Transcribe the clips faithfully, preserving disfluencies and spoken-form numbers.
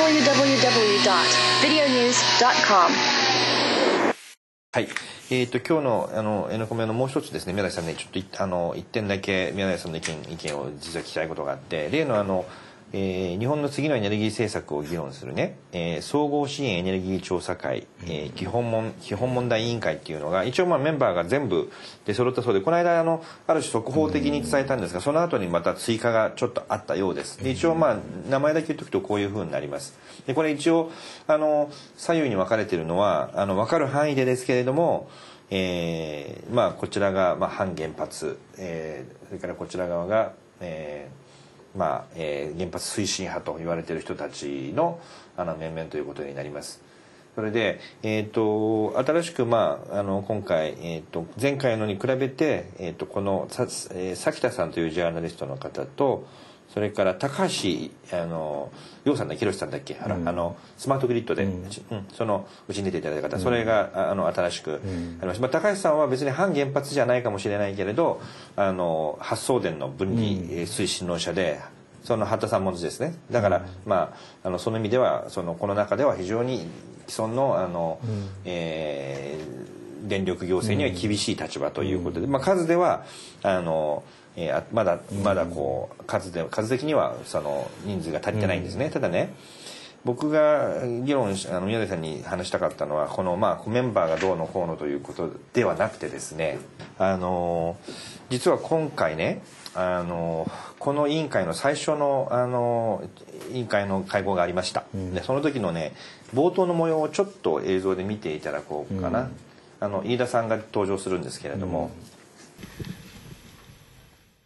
ダブリューダブリューダブリュードットビデオニュースドットコム。 はい、えー、と今日のあの N コメのもう一つですね、宮台さんね、ちょっとあの一点だけ宮台さんの意見意見を実は聞きたいことがあって、例のあの、えー、日本の次のエネルギー政策を議論するね、えー、総合資源エネルギー調査会、えー、基本問基本問題委員会っていうのが一応まあメンバーが全部で揃ったそうで、この間あのある種速報的に伝えたんですが、その後にまた追加がちょっとあったようです。で一応まあ名前だけ言っておくとこういうふうになります。でこれ一応あの左右に分かれているのはあの分かる範囲でですけれども、えー、まあこちらがまあ反原発、えー、それからこちら側が、えーまあえー、原発推進派と言われている人たちのあの面々ということになります。それで、えー、と新しく、まあ、あの今回、えー、と前回のに比べて、えー、とこのさ、えー、崎田さんというジャーナリストの方と、それから高橋あの陽さんだっけ、広瀬さんだっけ、うん、あのスマートグリッドで、うんうん、そのうちに出ていただいた方、うん、それがあの新しくありました、まあ、高橋さんは別に反原発じゃないかもしれないけれど、あの発送電の分離、うん、推進論者で、その八田さんもですね、だから、うん、まあ、あのその意味ではそのこの中では非常に既存のあの、うん、えー、電力行政には厳しい立場ということで、うん、まあ、数ではあのえー、まだまだこう数で数的にはその人数が足りてないんですね、うん、ただね、僕が議論あの宮台さんに話したかったのはこの、まあ、メンバーがどうのこうのということではなくてですね、あの実は今回ね、あのこの委員会の最初のあの委員会の会合がありました、うん、でその時のね冒頭の模様をちょっと映像で見ていただこうかな、うん、あの飯田さんが登場するんですけれども、うん、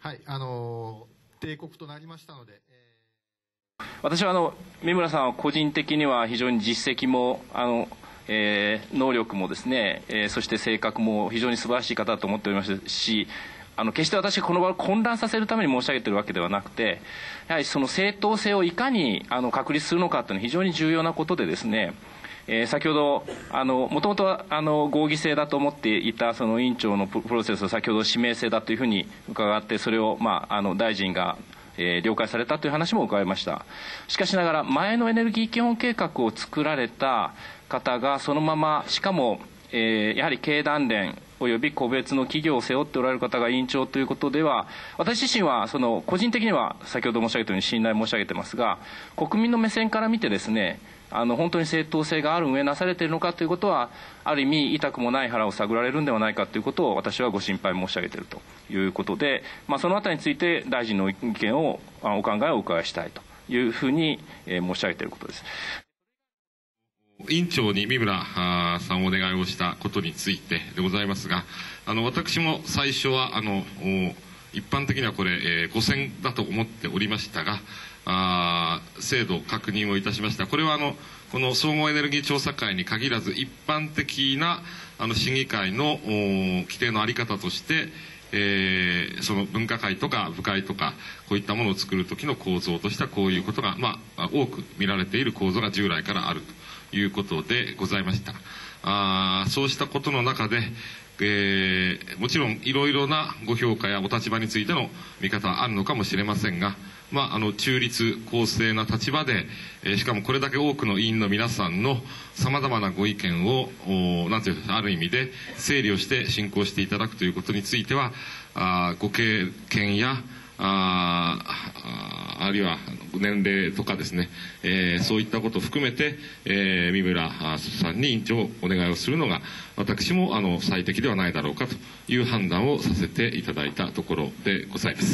はい、あの帝国となりましたので、 えー、私はあの三村さんは個人的には非常に実績もあの、えー、能力もですね、えー、そして性格も非常に素晴らしい方だと思っておりますし、あの決して私がこの場を混乱させるために申し上げているわけではなくて、やはりその正当性をいかにあの確立するのかというのは非常に重要なことでですね、えー、先ほどあのもともとはあの合議制だと思っていたその委員長のプロセスを先ほど指名制だというふうに伺って、それを、まあ、あの大臣が、えー、了解されたという話も伺いました。しかしながら前のエネルギー基本計画を作られた方がそのまま、しかも、えー、やはり経団連および個別の企業を背負っておられる方が委員長ということでは、私自身はその個人的には先ほど申し上げたように信頼申し上げてますが、国民の目線から見てですね、あの本当に正当性がある上なされているのかということは、ある意味痛くもない腹を探られるんではないかということを私はご心配申し上げているということで、まあ、そのあたりについて大臣の意見をお考えをお伺いしたいというふうに申し上げていることです。 委員長に三村さんお願いをしたことについてでございますが、あの私も最初はあの一般的にはこれ、えー、ご選だと思っておりましたが、あ制度確認をいたしました。これはあのこの総合エネルギー調査会に限らず一般的なあの審議会の規定の在り方として、えー、その分科会とか部会とかこういったものを作る時の構造としてはこういうことが、まあ、多く見られている構造が従来からあるということでございました。あそうしたことの中で、えー、もちろんいろいろなご評価やお立場についての見方はあるのかもしれませんが、まあ、あの中立公正な立場で、えー、しかもこれだけ多くの委員の皆さんのさまざまなご意見をなんていうかある意味で整理をして進行していただくということについては、あご経験やああるいは年齢とかですね、えー、そういったことを含めて、えー、三村さんに委員長をお願いをするのが私もあの最適ではないだろうかという判断をさせていただいたところでございます。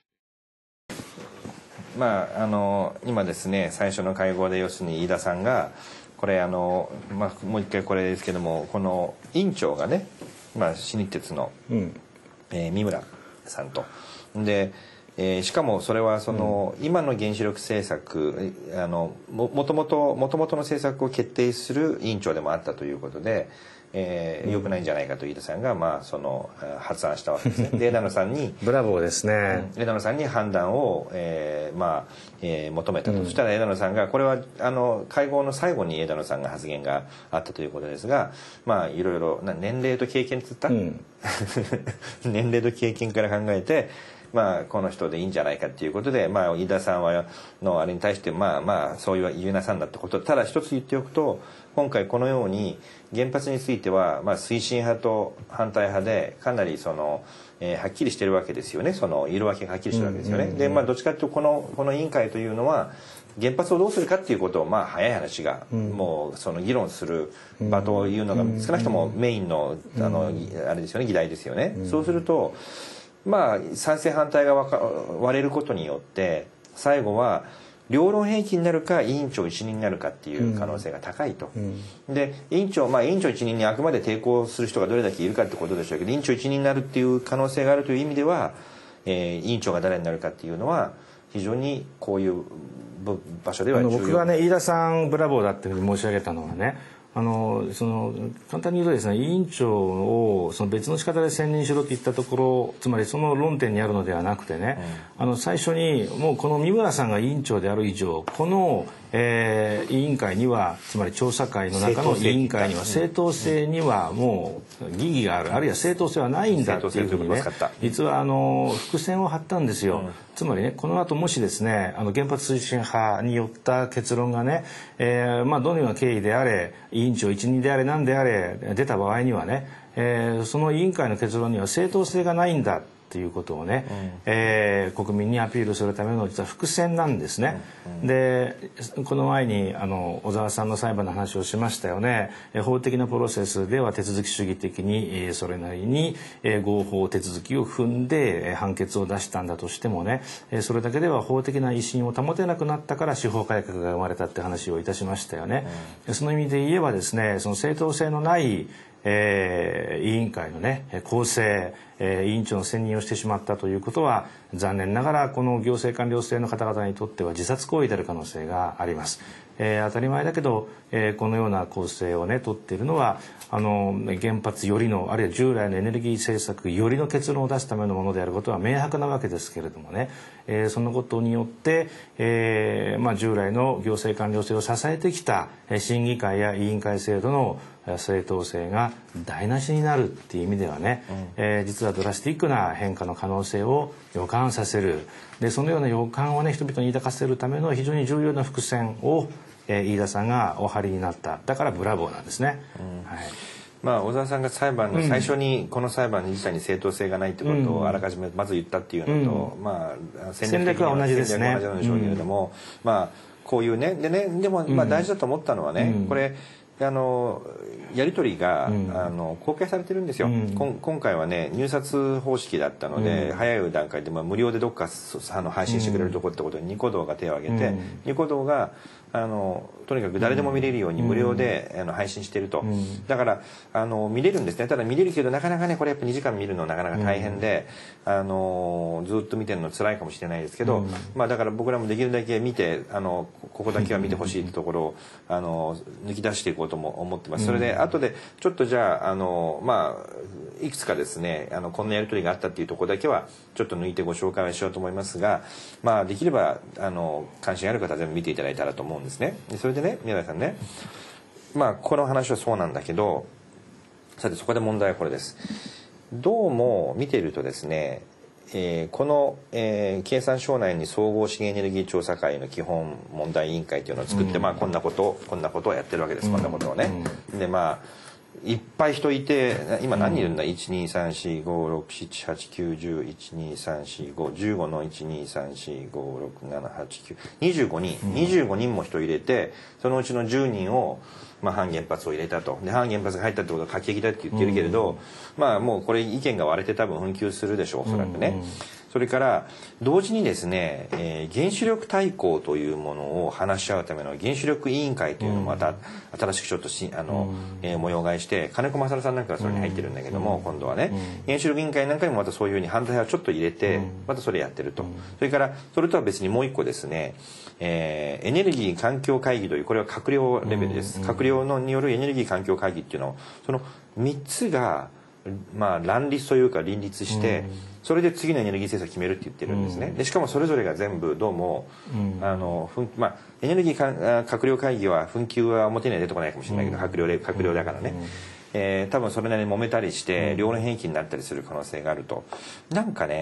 まあ、あの今ですね最初の会合で要するに飯田さんがこれあの、まあ、もう一回これですけども、この委員長がね、まあ、新日鉄の、うんえー、三村さんとで、えー、しかもそれはその、うん、今の原子力政策あの も, もともともともとの政策を決定する委員長でもあったということで、えー、良くないんじゃないかと飯田さんが、まあ、その発案したわけですね。で枝野さんにブラボーですね、 うん、枝野さんに判断を、えーまあえー、求めたと、うん、そしたら枝野さんがこれはあの会合の最後に枝野さんが発言があったということですが、まあいろいろな年齢と経験つった、うん、年齢と経験から考えてまあ、この人でいいんじゃないかっていうことで、まあ、飯田さんはのあれに対してまあまあそういう言いなさんだってこと。ただ一つ言っておくと、今回このように原発については、まあ、推進派と反対派でかなりその、えー、はっきりしてるわけですよね。その色分けがはっきりしてるわけですよね。で、まあ、どっちかというとこのこの委員会というのは原発をどうするかっていうことを、まあ、早い話が、もうその議論する場というのが少なくともメインのあのあれですよね、議題ですよね。そうすると、まあ、賛成反対が割れることによって最後は両論併記になるか委員長一任になるかっていう可能性が高いと。うん、で委員長まあ委員長一任にあくまで抵抗する人がどれだけいるかってことでしょうけど、委員長一任になるっていう可能性があるという意味では、えー、委員長が誰になるかっていうのは非常にこういう場所では重要。 僕がね飯田さんブラボーだっていうふうに申し上げたのはね、あのその簡単に言うとですね、委員長をその別の仕方で選任しろって言ったところ、つまりその論点にあるのではなくてね、うん、あの最初にもうこの三村さんが委員長である以上、この、えー、委員会には、つまり調査会の中の委員会には正当性にはもう疑義がある、あるいは正当性はないんだっていうふうにね、実はあの伏線を張ったんですよ。うん、つまりね、この後もしですね、あの原発推進派によった結論がね、えー、まあどのような経緯であれ、委員長一任であれ何であれ出た場合にはね、えー、その委員会の結論には正当性がないんだっていうことをね、うん、えー、国民にアピールするための実は伏線なんですね。うんうん、でこの前にあの小沢さんの裁判の話をしましたよね。法的なプロセスでは手続き主義的に、えー、それなりに、えー、合法手続きを踏んで、えー、判決を出したんだとしてもね、えー、それだけでは法的な威信を保てなくなったから司法改革が生まれたって話をいたしましたよね。うん、その意味で言えばですね、その正当性のないえー、委員会のね構成、えー、委員長の選任をしてしまったということは、残念ながらこの行政官僚制の方々にとっては自殺行為である可能性があります。えー、当たり前だけど、えー、このような構成をね取っているのは、あの原発よりの、あるいは従来のエネルギー政策よりの結論を出すためのものであることは明白なわけですけれどもね、えー、そのことによって、えーまあ、従来の行政官僚制を支えてきた審議会や委員会制度の正当性が台無しになるっていう意味ではね、うん、えー、実はドラスティックな変化の可能性を予感させる。でそのような予感をね人々に抱かせるための非常に重要な伏線を、えー、飯田さんがお張りになった。だからブラボーなんですね。うん、はい、 まあ、小沢さんが裁判の最初にこの裁判自体に正当性がないってことをあらかじめまず言ったっていうのと、うん、まあ、 戦略は同じですね。 戦略は同じなんでしょうけれども、うん、まあこういうねでねでもまあ大事だと思ったのはね、うん、これあのやり取りが、うん、あの公開されてるんですよ。うん、こん今回はね入札方式だったので、うん、早い段階で、まあ、無料でどっかあの配信してくれるとこってことで、ニコ動が手を挙げて、うん、ニコ動があのとにかく誰でも見れるように無料で、うん、あの配信してると、うん、だからあの見れるんですね。ただ見れるけどなかなかねこれやっぱにじかん見るのなかなか大変で、うん、あのずっと見てるの辛いかもしれないですけど、うん、まあだから僕らもできるだけ見てあのここだけは見てほしいってところをあの抜き出していこうとも思ってます。それで後でちょっとじゃああのまあいくつかですねあのこんなやり取りがあったっていうところだけはちょっと抜いてご紹介はしようと思いますが、まあできればあの関心ある方は全部見ていただいたらと思うんですね。でそれでね宮台さんね、まあこの話はそうなんだけど、さてそこで問題はこれです。どうも見ているとですね、えー、この、えー、経産省内に総合資源エネルギー調査会の基本問題委員会というのを作って、うん、まあこんなことこんなことをやってるわけです、うん、こんなことをね、うん、でまあいっぱい人いて今何人いるんだ、うん、いちにさんしごろくしちはちきゅうじゅういちにさんしごじゅうごのいちにさんしごろくななはちきゅうにじゅうごにん、うん、にじゅうごにんも人入れてそのうちのじゅうにんを、まあ、反原発を入れたと。で反原発が入ったってことは画期的だって言ってるけれど、うん、まあもうこれ意見が割れて多分紛糾するでしょうおそらくね、うんうん、それから同時にですね、えー、原子力大綱というものを話し合うための原子力委員会というのもまた新しくちょっとしあの、うんえー、模様替えして金子勝さんなんかがそれに入ってるんだけども、うん、今度はね、うん、原子力委員会なんかにもまたそういうふうに反対派をちょっと入れて、うん、またそれやってると、うん、それからそれとは別にもう一個ですね、えー、エネルギー環境会議というこれは閣僚レベルです、うん、閣僚のによるエネルギー環境会議っていうのをそのみっつがまあ乱立というか林立して、うん、それで次のエネルギー政策決めるって言ってるんですね。でしかもそれぞれが全部どうも、うん、あのまあエネルギー閣僚会議は紛糾は表には出てこないかもしれないけど、うん、閣僚閣僚だからね、うんえー、多分それなりに揉めたりして両論併記になったりする可能性があると。なんかね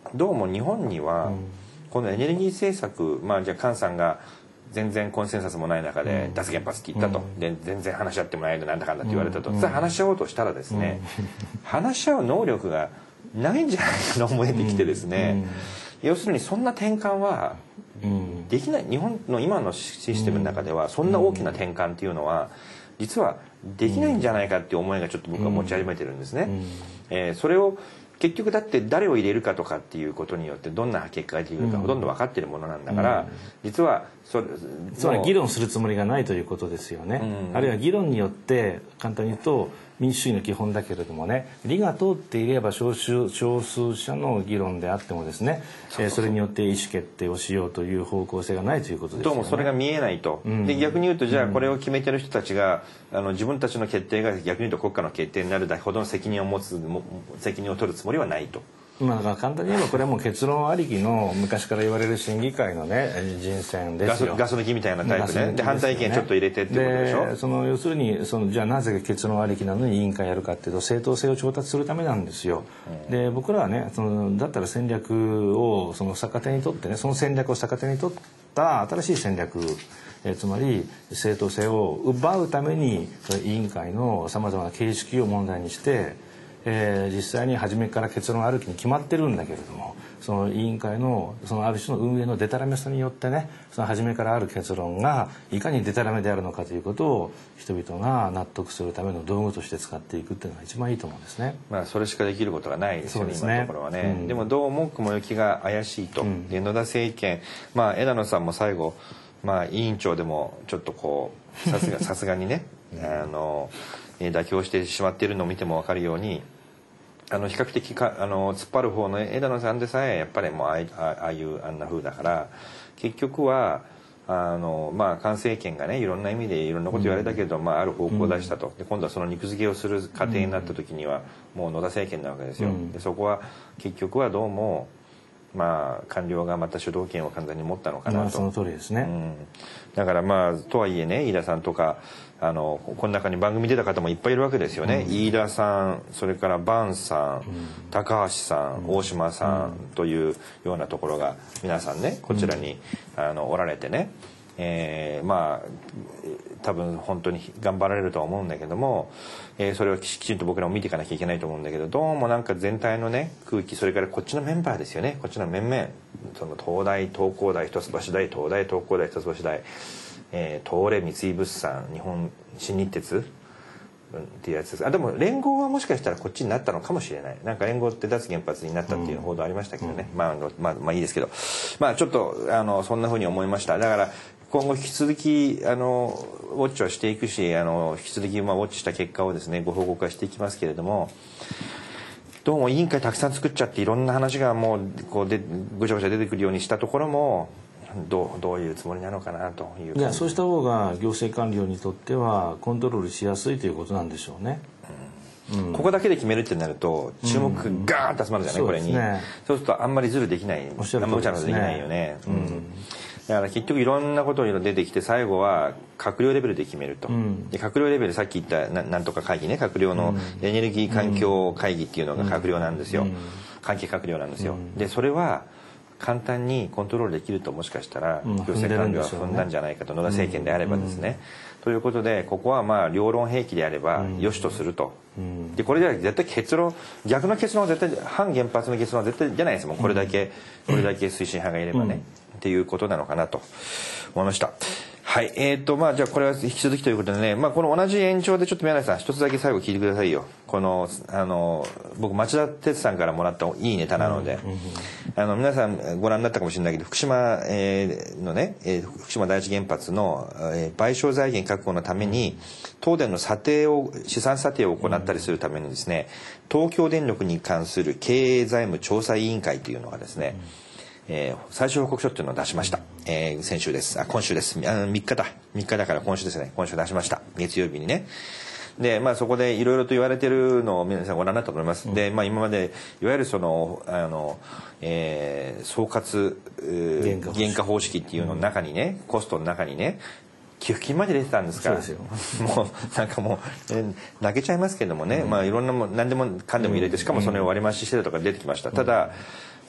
どうも日本にはこのエネルギー政策、まあじゃあ菅さんが全然コンセンサスもない中で脱原発って言ったと、で全然話し合ってもらえるなんだかんだって言われたと、さあ話し合おうとしたらですね、話し合う能力がないんじゃないかと思えてきてですね、要するにそんな転換はできない、日本の今のシステムの中ではそんな大きな転換っていうのは実はできないんじゃないかっていう思いがちょっと僕は持ち始めてるんですね。えー、それを結局だって誰を入れるかとかっていうことによってどんな結果が出るかほとんど分かってるものなんだから、実はそれつまり議論するつもりがないということですよね。あるいは議論によって簡単に言うと民主主義の基本だけれどもね、理が通っていれば少数少数者の議論であってもですね、そ, それによって意思決定をしようという方向性がないということですよね。 どうもそれが見えないと、うん、で逆に言うとじゃあこれを決めてる人たちが、あの自分たちの決定が逆に言うと国家の決定になるだけほどの責任を持つ責任を取るつもりはないと。 まあ、だから簡単に言えばこれはもう結論ありきの昔から言われる審議会のね人選ですよ。 ガス抜きみたいなタイプ ね, で, で反対意見ちょっと入れてってことでしょ。 でその要するにそのじゃあなぜ結論ありきなのに委員会やるかっていうと正当性を調達するためなんですよ。うん、で僕らはねそのだったら戦略をその逆手にとってねその戦略を逆手にとった新しい戦略、えつまり正当性を奪うために委員会のさまざまな形式を問題にして。えー、実際に初めから結論あるきに決まってるんだけれども、その委員会のそのある種の運営のデタラメさによってね、その初めからある結論がいかにデタラメであるのかということを人々が納得するための道具として使っていくっていうのが一番いいと思うんですね。 まあそれしかできることがないですよね、 そうですね、 今のところはね。うん、でもどうも雲行きが怪しいと。うん、で野田政権、まあ枝野さんも最後、まあ委員長でもちょっとこうさすがさすがにね、あの妥協してしまっているのを見ても分かるように。あの比較的かあの突っ張る方の枝野さんでさえやっぱりもうああああいうあんな風だから結局はあのまあ菅政権がねいろんな意味でいろんなこと言われたけど、うん、まあある方向を出したと。で今度はその肉付けをする過程になった時にはもう野田政権なわけですよ。うん、でそこは結局はどうもまあ官僚がまた主導権を完全に持ったのかなと。まあ、 その通りですね。うん、 だからまあとはいえね飯田さんとかあのこの中に番組出た方もいっぱいいるわけですよね。うん、飯田さん、それから坂さん、うん、高橋さん、大島さんというようなところが皆さんねこちらに、うん、あのおられてね、えー、まあ多分本当に頑張られるとは思うんだけども、えー、それをきちんと僕らも見ていかなきゃいけないと思うんだけど、どうもなんか全体のね空気、それからこっちのメンバーですよね、こっちの面々、その東大東工大一橋大、東大東工大一橋大、えー、東レ三井物産、日本新日鉄っていうやつです。あでも連合はもしかしたらこっちになったのかもしれない。なんか連合って脱原発になったっていう報道ありましたけどね、うん、まあ、まあまあいいですけど、まあちょっとあのそんなふうに思いました。だから今後引き続きあのウォッチはしていくし、あの引き続きまあウォッチした結果をですねご報告はしていきますけれども、どうも委員会たくさん作っちゃっていろんな話がもうこうでぐちゃぐちゃ出てくるようにしたところもどう、どういうつもりなのかなという。 いやそうした方が行政官僚にとってはコントロールしやすいということなんでしょうね。 うんうん、ここだけで決めるってなると注目がガーッと集まるじゃない、うん、これに そうですね。そうするとあんまりズルできない、 おっしゃる通りですね、 あんまりできないよね。うんうん、だから結局いろんなことが出てきて最後は閣僚レベルで決めると。うん、で閣僚レベルさっき言ったななんとか会議ね、閣僚のエネルギー環境会議っていうのが閣僚なんですよ。うん、関係閣僚なんですよ。うん、でそれは簡単にコントロールできるともしかしたら行政官僚は踏んだんじゃないかと、野田政権であればですね。ということでここはまあ両論併記であれば良しとすると。でこれでは絶対結論逆の結論は絶対反原発の結論は絶対じゃないですもん。これだけこれだけ推進派がいればね、っていうことなのかなと思いました。はい、えーとまあじゃあこれは引き続きということでね、まあこの同じ延長でちょっと宮根さん一つだけ最後聞いてくださいよ。このあの僕町田鉄さんからもらったいいネタなので、うんうん、あの皆さんご覧になったかもしれないけど福島、えー、のね、えー、福島第一原発の、えー、賠償財源確保のために東電の査定を資産査定を行ったりするためにですね、東京電力に関する経営財務調査委員会というのがですね、うんえー、最終報告書っていうのを出しました、えー、先週ですあ今週ですあのみっかだみっかだから今週ですね今週出しました月曜日にね。でまあそこでいろいろと言われてるのを皆さんご覧になったと思います、うん、でまあ今までいわゆるそのあの、えー、総括原価方式っていうのの中にね、うん、コストの中にね寄付金まで出てたんですから、そうですよもうなんかもう、えー、泣けちゃいますけどもね、うん、まあいろんなも何でもかんでも入れてしかもそれを割り増ししてるとか出てきました、うん、ただ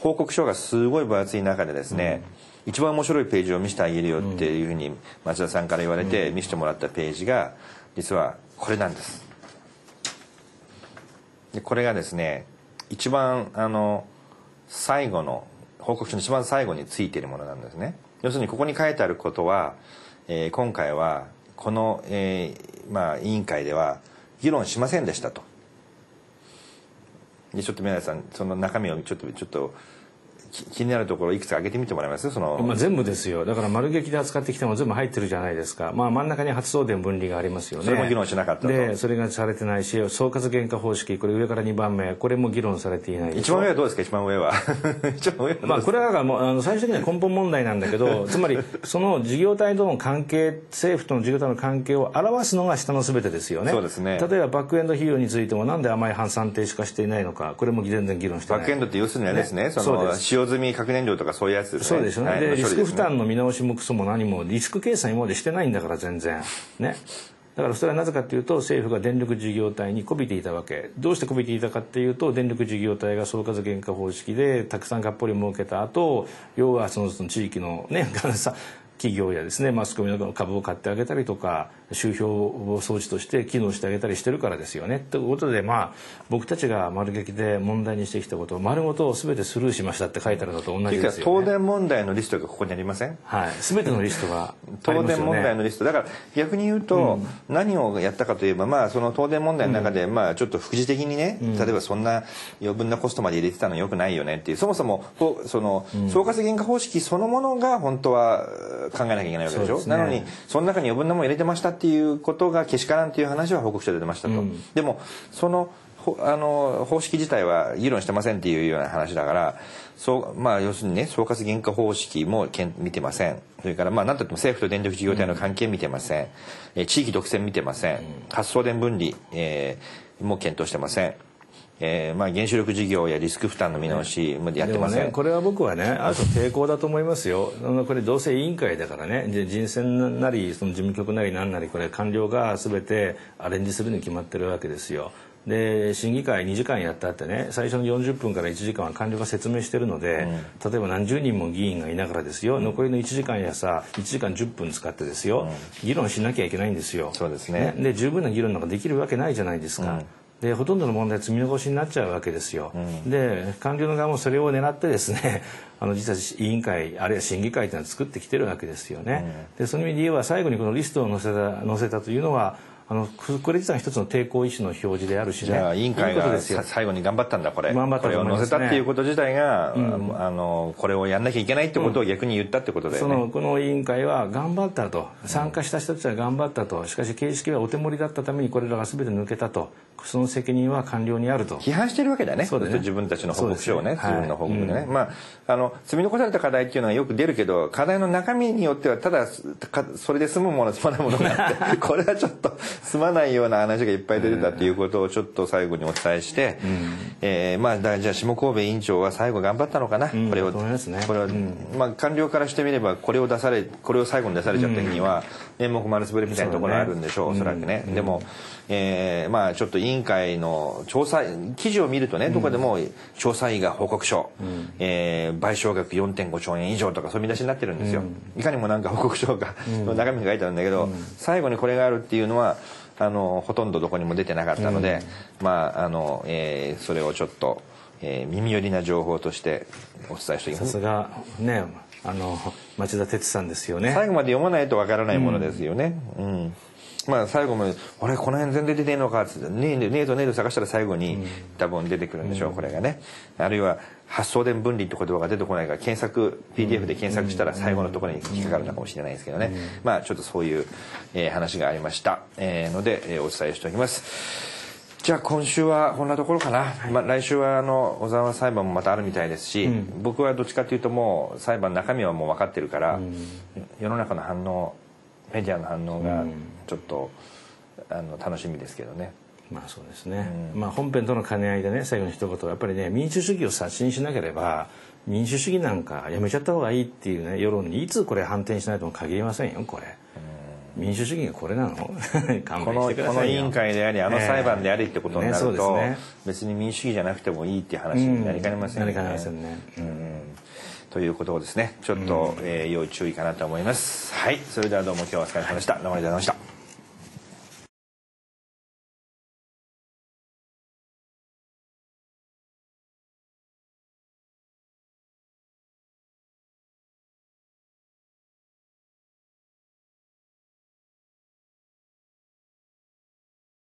報告書がすごい分厚い中でですね、うん、一番面白いページを見せてあげるよっていうふうに町田さんから言われて見せてもらったページが実はこれなんです。でこれがですね一番あの最後の報告書の一番最後についているものなんですね。要するにここに書いてあることは、えー、今回はこの、えーまあ、委員会では議論しませんでしたと。でちょっと宮台さんその中身をちょっとちょっと気になるところいくつか挙げてみてもらえます？その、 まあ、全部ですよ。だから丸劇で扱ってきても全部入ってるじゃないですか。まあ、真ん中に発送電分離がありますよね。 それも議論しなかったと。 でそれがされてないし総括原価方式これ上からにばんめこれも議論されていないでしょ。 一番上はどうですか？一番上は一番上はまあこれはもうあの最終的には根本問題なんだけどつまりその事業体との関係政府との事業体の関係を表すのが下の全てですよね。 そうですね。 例えばバックエンド費用についてもなんで甘い算定しかしていないのかこれも全然議論してない。 バックエンドって要するにはですね、ねその使用済み核燃料とかそういうやつですね。 そうですよね。でリスク負担の見直しもクソも何もリスク計算今までしてないんだから全然ね。だからそれはなぜかというと政府が電力事業体にこびていたわけ。どうしてこびていたかっていうと電力事業体が総括原価方式でたくさんがっぽり儲けた後要はその地域のね企業やですねマスコミの株を買ってあげたりとか収票装置として機能してあげたりしてるからですよね。ということでまあ僕たちが丸劇で問題にしてきたことを丸ごと全てスルーしましたって書いてあるのと同じですよね。 東電問題のリストがここにありません？はい。 全てのリストがありますよね。 東電問題のリストだから逆に言うと、うん、何をやったかといえばまあその東電問題の中で、うん、まあちょっと副次的にね、うん、例えばそんな余分なコストまで入れてたのよくないよねっていうそもそもその、うん、総括原価方式そのものが本当は考えなきゃいけないわけでしょ。なのにその中に余分なもの入れてましたっていうことがけしからんっていう話は報告書で出ましたと、うん、でもそのあの方式自体は議論してませんっていうような話だからそうまあ要するにね総括原価方式も見てません。それからまあ何といっても政府と電力事業体の関係見てません、うん、地域独占見てません、うん、発送電分離、えー、も検討してません。えーまあ、原子力事業やリスク負担の見直しもやってません、 ね、これは僕はねある種抵抗だと思いますよ。これどうせ委員会だからね人選なりその事務局なり何なりこれ官僚が全てアレンジするに決まってるわけですよ。で審議会にじかんやったってね最初のよんじゅっぷんからいちじかんは官僚が説明してるので、うん、例えば何十人も議員がいながらですよ、うん、残りのいちじかんやさいちじかんじゅっぷん使ってですよ、うん、議論しなきゃいけないんですよ。 そうですね。 ねで十分な議論なんかできるわけないじゃないですか、うんでほとんどの問題は積み残しになっちゃうわけですよ、うん、で官僚の側もそれを狙ってですねあの実は委員会あるいは審議会というのは作ってきてるわけですよね、うん、でその意味で言えば最後にこのリストを載せた載せたというのはあのこれ実は一つの抵抗意思の表示であるしね。 じゃあ委員会が最後に頑張ったんだこれ頑張ったと思いますね。 これを載せたっていうこと自体が、うん、あのこれをやんなきゃいけないってことを逆に言ったってことだよね、 うん、そのこの委員会は頑張ったと参加した人たちは頑張ったとしかし形式はお手盛りだったためにこれらが全て抜けたとその責任は官僚にあると批判してるわけだね。 そうだね自分たちの報告書をね、 ね自分の報告でね、 はい、 まああの積み残された課題っていうのはよく出るけど課題の中身によってはただそれで済むもの済まないものがあってこれはちょっと済まないような話がいっぱい出てたっていうことをちょっと最後にお伝えして、うんえー、まあだじゃあ下神戸委員長は最後頑張ったのかな、うん、これを、ね、これは、うん、まあ官僚からしてみればこれを出されこれを最後に出されちゃった日には面目丸つぶれみたいなところがあるんでしょう、おそらくね、うん、でも、えー、まあちょっと委員会の調査記事を見るとねどこでも調査委が報告書、うんえー、賠償額 よんてんごちょうえん以上とかそういう見出しになってるんですよ、うん、いかにもなんか報告書が、うん、中身が書いてあるんだけど、うん、最後にこれがあるっていうのはあのほとんどどこにも出てなかったので、うん、まああの、えー、それをちょっと、えー、耳寄りな情報としてお伝えしておきます。 さすがねあの町田哲さんですよね。 最後まで読まないとわからないものですよね、うんうんまあ最後まで「あれこの辺全然出てねえのか」っつって「ねえねえとねえと探したら最後に多分出てくるんでしょう、うん、これがね。あるいは発送電分離って言葉が出てこないから検索 ピーディーエフ で検索したら最後のところに引っかかるのかもしれないですけどね、うん、まあちょっとそういう、えー、話がありました、えー、ので、えー、お伝えしておきます。じゃあ今週はこんなところかな、はいまあ、来週はあの小沢裁判もまたあるみたいですし、うん、僕はどっちかというともう裁判の中身はもう分かってるから、うん、世の中の反応メディアの反応がちょっと、うん、あの楽しみですけどね。 まあそうですね、うんまあ、本編との兼ね合いでね最後の一言やっぱりね民主主義を刷新しなければ民主主義なんかやめちゃった方がいいっていうね世論にいつこれ反転しないとも限りませんよこれ。 民主主義がこれなの勘この弁してくだこの委さいよ員会でありあの裁判でありってことになると、 ねそうですね別に民主主義じゃなくてもいいっていう話になりかねませんよね。 なりかねませんね、 うんということをですねちょっと、えー要注意かなと思います。はい、それではどうも今日はお疲れ様でした。どうもありがとうございました。